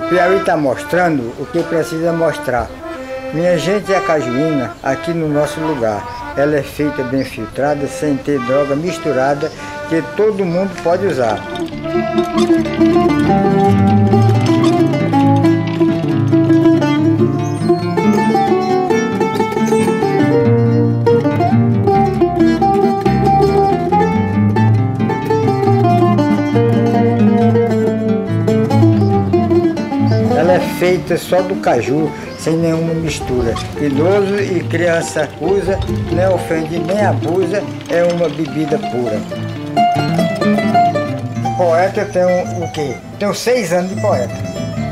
Piauí está mostrando o que precisa mostrar. Minha gente, a cajuína aqui no nosso lugar, ela é feita bem filtrada, sem ter droga misturada, que todo mundo pode usar. Ela é feita só do caju, sem nenhuma mistura. Idoso e criança usa, não ofende nem abusa, é uma bebida pura. Poeta tem o quê? Tenho 6 anos de poeta.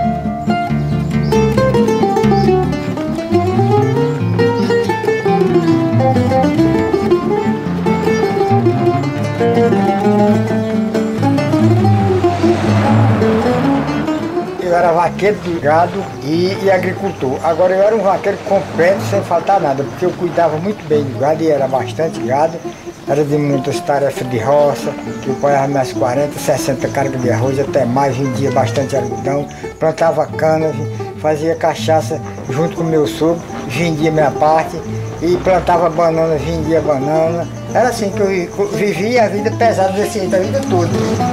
Eu era vaqueiro do gado e agricultor. Agora eu era um vaqueiro completo, sem faltar nada, porque eu cuidava muito bem do gado e era bastante gado. Era de muitas tarefas de roça, eu ponhava minhas 40, 60 cargas de arroz, até mais, vendia bastante algodão, plantava cana, fazia cachaça junto com meu sogro, vendia minha parte, e plantava banana, vendia banana. Era assim que eu vivia a vida pesada desse jeito, a vida toda.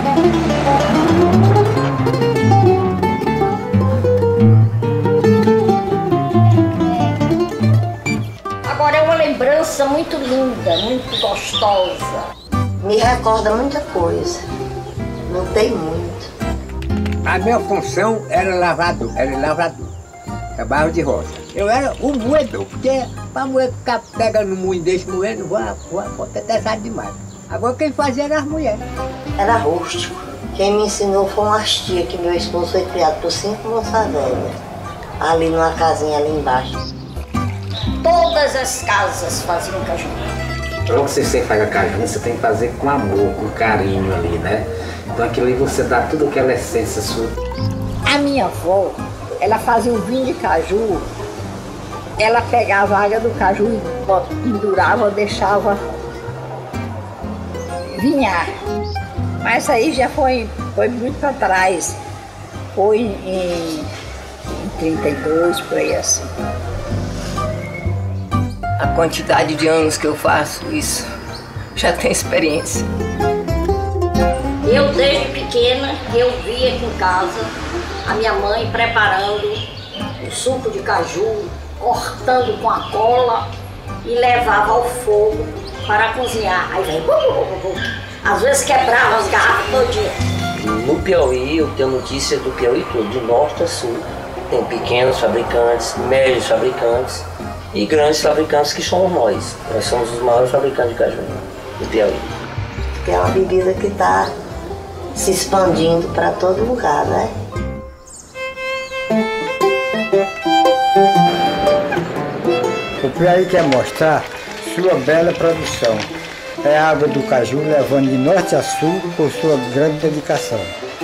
Lembrança muito linda, muito gostosa. Me recorda muita coisa, não tem muito. A minha função era lavrador, trabalho de roça. Eu era o moedor, porque para moer ficar pegando moinho desse moendo, pode ter pesado demais. Agora quem fazia era as mulheres. Era rústico. Quem me ensinou foi umas tia, que meu esposo foi criado por 5 moças velhas, ali numa casinha ali embaixo. Todas as casas faziam caju. Para você fazer a caju, você tem que fazer com amor, com carinho ali, né? Então aquilo ali você dá tudo aquela essência sua. A minha avó, ela fazia um vinho de caju, ela pegava a água do caju e pendurava, deixava vinhar. Mas aí já foi muito para trás. Foi em 32, por aí assim. A quantidade de anos que eu faço isso, já tenho experiência. Eu, desde pequena, eu via aqui em casa a minha mãe preparando o suco de caju, cortando com a cola e levava ao fogo para cozinhar. Aí vem, às vezes quebrava as garrafas todinhas. No Piauí, eu tenho notícias do Piauí todo, de norte a sul. Tem pequenos fabricantes, médios fabricantes e grandes fabricantes que somos nós. Nós somos os maiores fabricantes de cajuína do Piauí. Que é uma bebida que está se expandindo para todo lugar, né? O Piauí quer mostrar sua bela produção. É a água do caju levando de norte a sul por sua grande dedicação.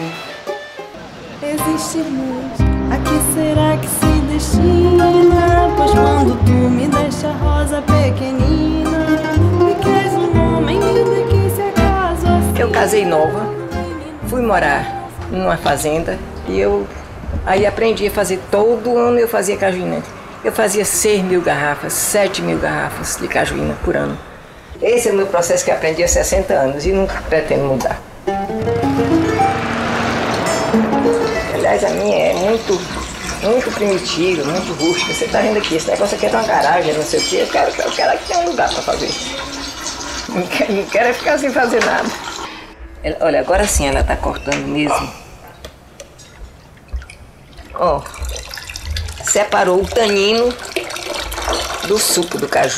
Existe luz, a que será que se destina? Pois quando tu me deixa rosa pequenina, me queres um homem de que se acaso assim. Eu casei nova, fui morar numa fazenda e eu aí aprendi a fazer, todo ano eu fazia cajuína. Eu fazia 6.000 garrafas, 7.000 garrafas de cajuína por ano. Esse é o meu processo que eu aprendi há 60 anos e não pretendo mudar. Aliás, a minha é muito primitiva, muito rústica. Você está vendo aqui, esse negócio aqui é de uma garagem, não sei o quê. Eu quero que tenha um lugar para fazer. Não quero ficar sem fazer nada. Olha, agora sim ela está cortando mesmo. Ó, separou o tanino do suco do caju.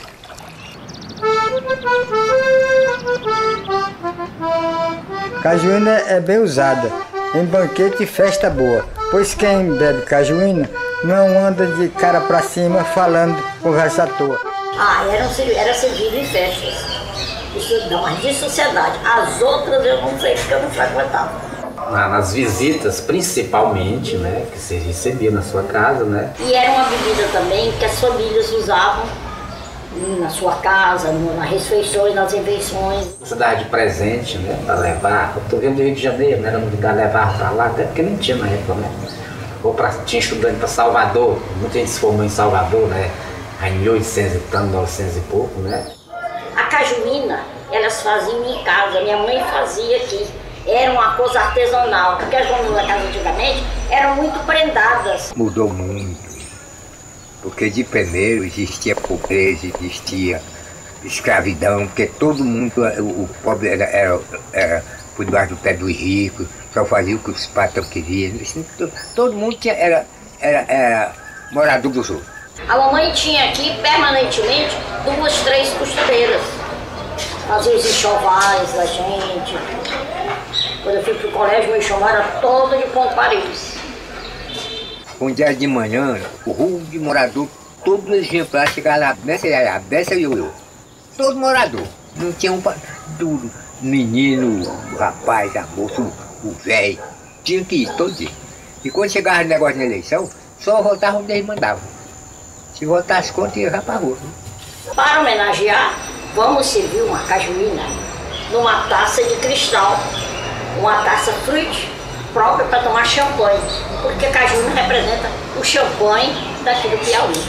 Cajuína é bem usada em banquete e festa boa, pois quem bebe cajuína não anda de cara pra cima falando conversa à toa. Era servido em festas, isso não, mas de sociedade. As outras eu não sei porque eu não frequentava. Nas visitas, principalmente, né, que você recebia na sua casa, né? E era uma bebida também que as famílias usavam na sua casa, nas refeições, nas refeições. Você dava de presente, né, para levar. Eu tô vendo do Rio de Janeiro, né, era novidade levar para lá, até porque nem tinha na época, né? tinha estudante para Salvador, muita gente se formou em Salvador, né? Aí em 1800 e tanto, 900 e pouco, né? A cajuína, elas faziam em casa, minha mãe fazia aqui. Era uma coisa artesanal, porque as donas da casa antigamente eram muito prendadas. Mudou muito, porque de primeiro existia pobreza, existia escravidão, porque todo mundo, o pobre era por debaixo do pé dos ricos, só fazia o que os patrões queriam. Todo mundo era morador do sul. A mamãe tinha aqui permanentemente 2, 3 costureiras. Fazia os enxovais da gente. Quando eu fui pro colégio, meu enxoval era todo de ponto Paris. Um dia de manhã, o rumo de morador, todos os exemplares chegaram lá, a Bessa e eu. Todo morador. Não tinha um tudo. Menino, o rapaz, a moça, o velho. Tinha que ir todo dia. E quando chegava o negócio de eleição, só voltava onde eles mandavam. Se voltasse contra, ia para a rua. Para homenagear, vamos servir uma cajuína numa taça de cristal. Uma taça fruit própria para tomar champanhe. Porque a cajuína representa o champanhe daqui do Piauí.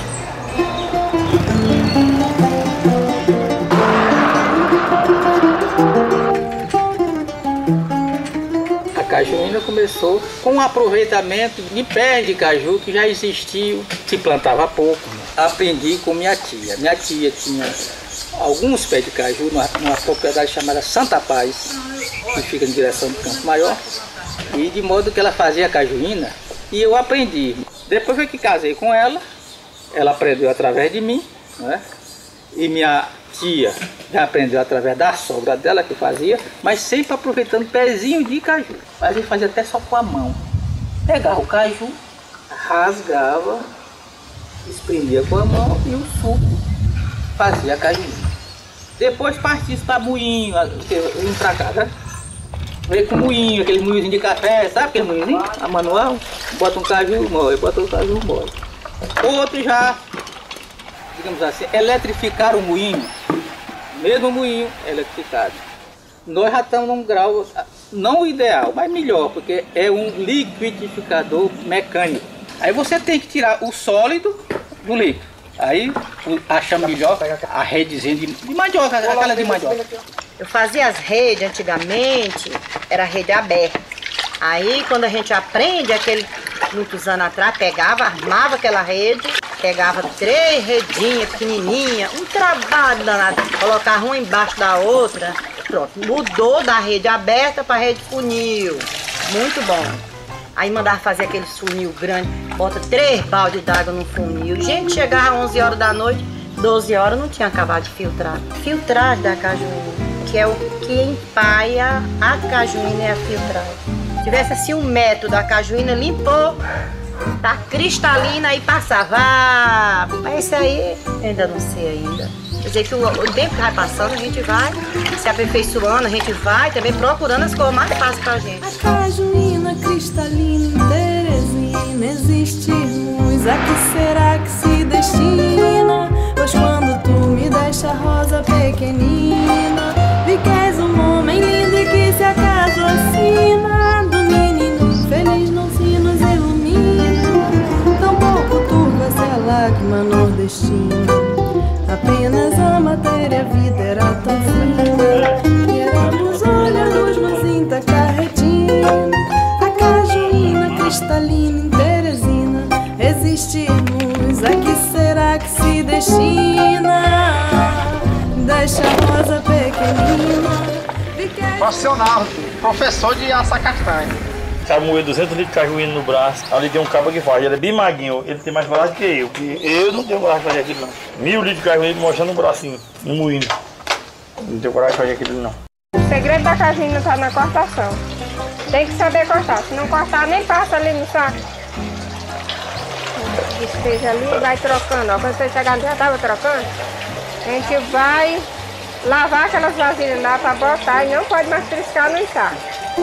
A cajuína começou com um aproveitamento de pés de caju que já existiam, se plantava pouco. Aprendi com minha tia. Minha tia tinha alguns pés de caju numa propriedade chamada Santa Paz, que fica em direção do Campo Maior, e de modo que ela fazia cajuína e eu aprendi. Depois que casei com ela aprendeu através de mim, né? E minha tia já aprendeu através da sogra dela que fazia, mas sempre aproveitando pezinho de caju. Mas ele fazia até só com a mão. Pegava o caju, rasgava, espremia com a mão e o suco fazia cajuína. Depois partia para moinho, vim para cá, né? Veio com moinho, aquele moinhozinho de café, sabe aquele moinhozinho? A manual, bota um caju, moe, bota um caju, moe. Outro já, digamos assim, eletrificaram o moinho, mesmo moinho eletrificado. Nós já estamos num grau, não ideal, mas melhor, porque é um liquidificador mecânico. Aí você tem que tirar o sólido do líquido. Aí achamos melhor a redezinha de mandioca, aquela de mandioca. Eu fazia as redes antigamente, era rede aberta. Aí quando a gente aprende, muitos anos atrás, pegava, armava aquela rede, pegava 3 redinhas pequenininhas, um trabalho danado, colocava uma embaixo da outra, pronto, mudou da rede aberta para rede funil, muito bom. Aí mandava fazer aquele funil grande, bota 3 baldes d'água no funil. Gente, chegava às 11 horas da noite, 12 horas não tinha acabado de filtrar. Filtragem da cajuína, que é o que empaia a cajuína, é a filtragem. Se tivesse assim um método, a cajuína limpou, tá cristalina, aí passava. Mas isso aí eu ainda não sei ainda. Quer dizer que o tempo que vai passando, a gente vai se aperfeiçoando, a gente vai também procurando as coisas mais fáceis pra gente. A cajuína cristalina em Teresina existe luz. A que será que se destina? Pois quando tu me deste a rosa pequenina, vi que és um homem lindo e que se acaso acima do menino feliz não se nos ilumina. Tampouco turva-se a lágrima nordestina. Apenas a matéria, a vida era tão fina, que éramos olha a luz nos intacta retina. A cajuína cristalina em Teresina existe luz. A que será que se destina? Deixa a rosa pequenina. Profissional, professor de assar castanha. O cara moeu 200 litros de cajuína no braço. Ali tem um cabo que faz, ele é bem maguinho, ele tem mais coragem que eu. Porque eu não tenho coragem de fazer aquilo não. 1000 litros de cajuína mostrando no bracinho, no moinho. Não tenho coragem de fazer aquilo não. O segredo da cajuína está na cortação. Tem que saber cortar, se não cortar nem passa ali no saco. Despeja ali e vai trocando. Ó, quando você chegar ali já estava trocando. A gente vai lavar aquelas vasilhas lá para botar e não pode mais triscar no saco.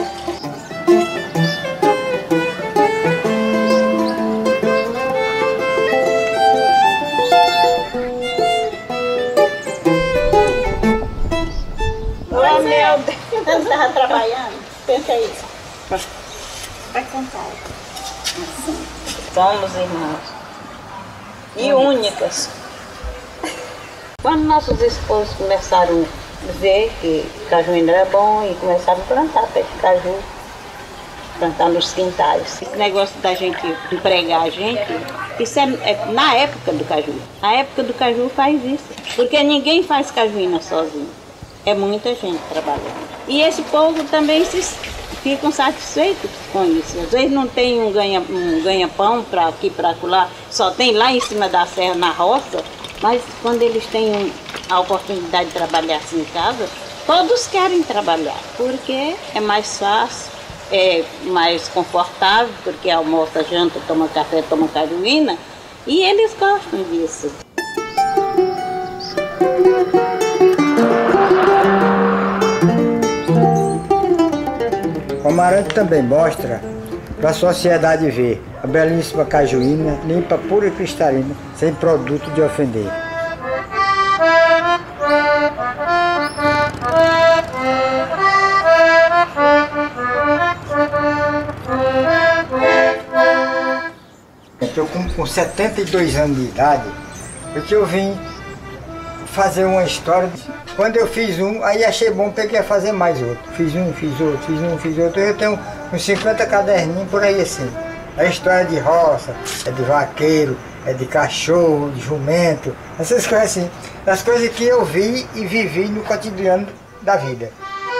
Oh, meu Deus, eu estava trabalhando. Pensa isso. Vai contar. Somos irmãos. E únicas. Quando nossos esposos começaram a ver que cajuína era bom e começaram a plantar pé de caju, plantar nos quintais. Esse negócio da gente empregar a gente, isso é na época do caju. Na época do caju faz isso. Porque ninguém faz cajuína sozinho. É muita gente trabalhando. E esse povo também ficam satisfeitos com isso. Às vezes não tem um ganha-pão para aqui, para lá, só tem lá em cima da serra, na roça, mas quando eles têm a oportunidade de trabalhar assim em casa, todos querem trabalhar, porque é mais fácil, é mais confortável, porque almoça, janta, toma café, toma cajuína, e eles gostam disso. O Amarante também mostra para a sociedade ver a belíssima cajuína, limpa, pura e cristalina, sem produto de ofender. Eu com 72 anos de idade, porque eu vim fazer uma história. Quando eu fiz um, aí achei bom, peguei a fazer mais outro. Fiz um, fiz outro, fiz um, fiz outro. Eu tenho uns 50 caderninhos por aí assim. A história de roça, é de vaqueiro, é de cachorro, de jumento, essas coisas assim. As coisas que eu vi e vivi no cotidiano da vida.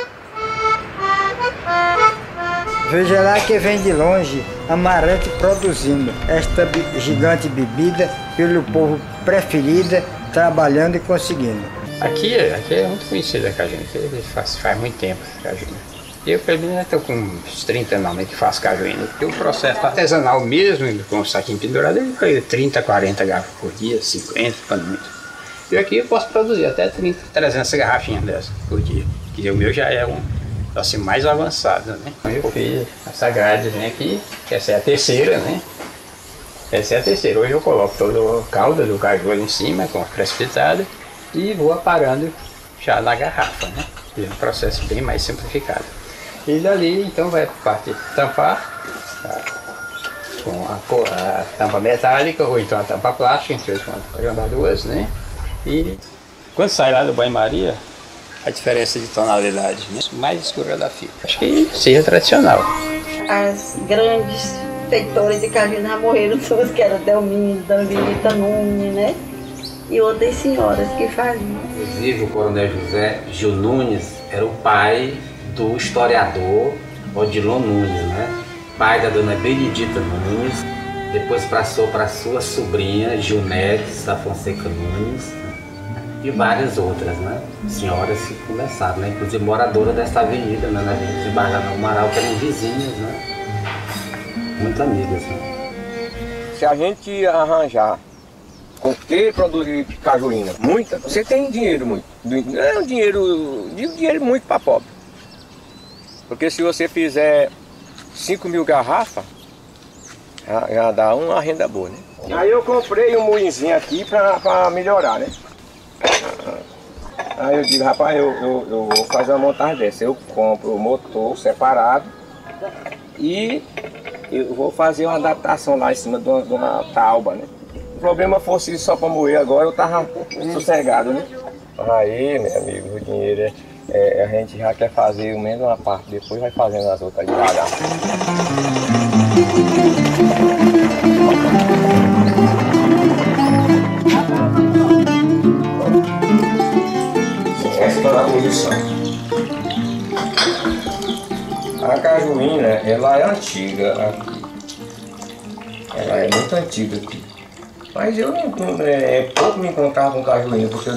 Veja lá que vem de longe Amarante produzindo esta gigante bebida pelo povo preferida, trabalhando e conseguindo. Aqui é muito conhecida a cajuína, faz muito tempo a cajuína. Eu, pelo menos, estou com uns 30 anos que faço cajuína. O processo artesanal mesmo, com o saquinho pendurado, ele foi 30, 40 garrafas por dia, 50, quando muito. E aqui eu posso produzir até 30, 300 garrafinhas dessas por dia. Que o meu já é assim, mais avançado, né? Eu fiz essa gradezinha aqui, que essa é a terceira, né? Essa é a terceira. Hoje eu coloco toda a calda do caju ali em cima, com a precipitada, e vou aparando já na garrafa, né? É um processo bem mais simplificado. E dali, então, vai para a parte de tampar, com a tampa metálica, ou então a tampa plástica, a gente pode andar duas, né? E quando sai lá do banho-maria, a diferença de tonalidade, né? Mais escura da fibra. Acho que seja tradicional. As grandes feitoras de cajuína morreram todas, que eram Delmino, Danilita Nunes, né? E outras senhoras que faziam. Inclusive o coronel José Gil Nunes era o pai do historiador Odilon Nunes, né? Pai da dona Benedita Nunes, depois passou para sua sobrinha Gilmedes da Fonseca Nunes e várias outras, né? Senhoras que começaram, né? Inclusive moradora desta avenida, né? Na Avenida de Barra Amaral, que eram vizinhas, né? Muito amigas, né? Se a gente arranjar com que produzir cajuína, muita, você tem dinheiro muito. Não é um dinheiro muito para pobre. Porque se você fizer 5.000 garrafas, já dá uma renda boa, né? Aí eu comprei um moinzinho aqui para melhorar, né? Aí eu digo, rapaz, eu vou fazer uma montagem dessa. Eu compro o motor separado e eu vou fazer uma adaptação lá em cima de uma tauba, né? O problema fosse só para moer agora, eu tava sossegado, né? Aí, meu amigo, o dinheiro a gente já quer fazer o menos uma parte, depois vai fazendo as outras devagar. Essa é a posição. A cajuína, ela é antiga aqui. Ela é muito antiga aqui. Mas eu pouco me encontrava com cajuína, porque eu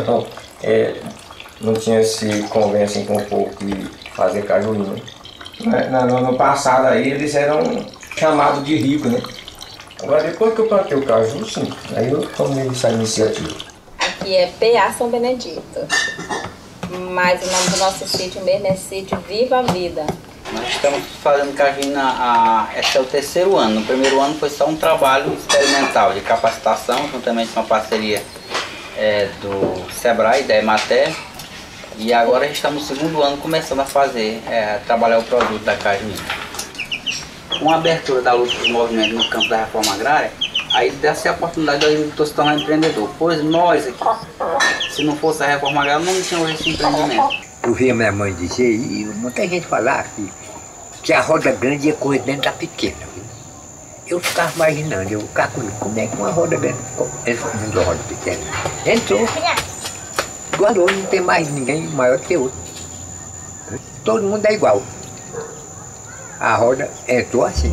não tinha esse convênio com o povo de fazer cajuína. No passado aí eles eram chamados de rico, né? Agora depois que eu plantei o caju, sim, aí eu tomei essa iniciativa. Aqui é PA São Benedito, mas o nome do nosso sítio mesmo é Sítio Viva a Vida. Nós estamos fazendo cajuína, esse é o terceiro ano. No primeiro ano foi só um trabalho experimental de capacitação, juntamente com a parceria do Sebrae, da Emater. E agora estamos no segundo ano começando a fazer, trabalhar o produto da cajuína. com a abertura da luta do movimento no campo da reforma agrária, aí dessa a oportunidade do agricultor se tornar empreendedor. Pois nós aqui, se não fosse a reforma agrária, não tínhamos esse empreendimento. Eu via minha mãe dizer, e muita gente falar que a roda grande ia correr dentro da pequena. Viu? Eu ficava imaginando, eu ficava como é que uma roda grande entra dentro da roda pequena. Entrou, guardou, não tem mais ninguém maior que outro. Todo mundo é igual. A roda entrou assim.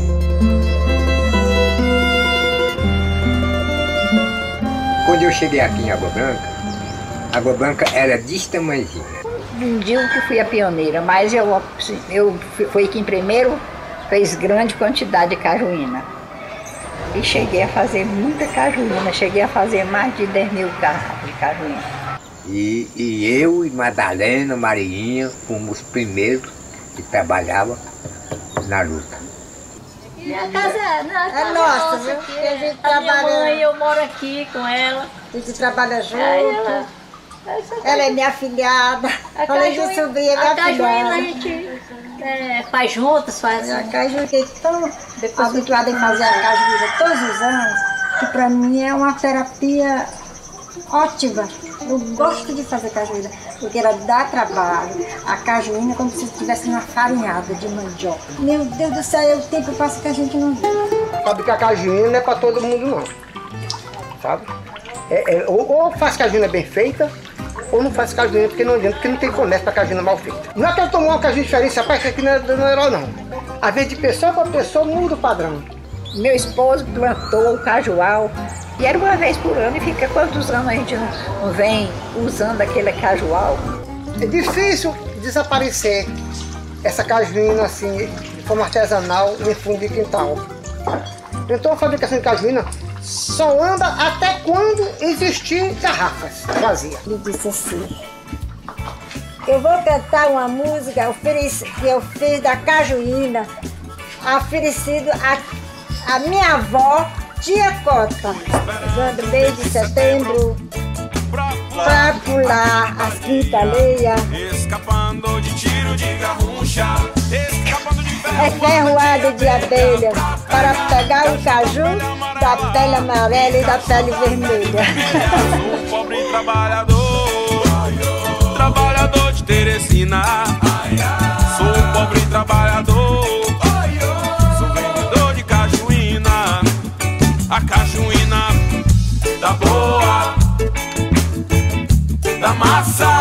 Quando eu cheguei aqui em Água Branca era desse tamanhozinho. Não digo que fui a pioneira, mas eu fui quem primeiro fez grande quantidade de cajuína. E cheguei a fazer muita cajuína, cheguei a fazer mais de 10 mil garrafas de cajuína. E eu e Madalena, Marinha, fomos os primeiros que trabalhavam na luta. Minha casa é nossa, viu? Aqui, a gente a minha trabalha... mãe, eu moro aqui com ela. A gente trabalha junto. Ela é minha afilhada. Além de sobrinha, é minha a cajuína afilhada. a gente faz juntas, faz. A cajuína, que estou habituada em fazer a cajuína todos os anos, que para mim é uma terapia ótima. Eu gosto de fazer cajuína, porque ela dá trabalho. A cajuína é como se estivesse uma farinhada de mandioca. Meu Deus do céu, é o tempo passa que a gente não vê. Fabricar cajuína não é para todo mundo não, sabe? Ou faz cajuína bem feita, ou não faz cajuína porque não adianta, porque não tem comércio para cajuína mal feita. Não é que eu tomar uma cajuína diferente, rapaz, isso aqui não é herói não. Às vezes de pessoa para pessoa muda o padrão. Meu esposo plantou o cajual e era uma vez por ano, e fica quantos anos a gente não vem usando aquele cajual? É difícil desaparecer essa cajuína assim, de forma artesanal, em fundo de quintal. Então a fabricação de cajuína só anda até quando existir garrafas vazias. Ele disse assim: eu vou cantar uma música que eu fiz da cajuína, oferecido a minha avó, Tia Cota, usando mês de setembro pra pular as quintaleias. Escapando de tiro de garrucha, escapando de é ferroada de abelha para pegar o caju da pele amarela e da pele vermelha. Um pobre trabalhador, trabalhador de Teresina. Sou um pobre trabalhador, sou vendedor de cajuína. A cajuína da boa, da massa.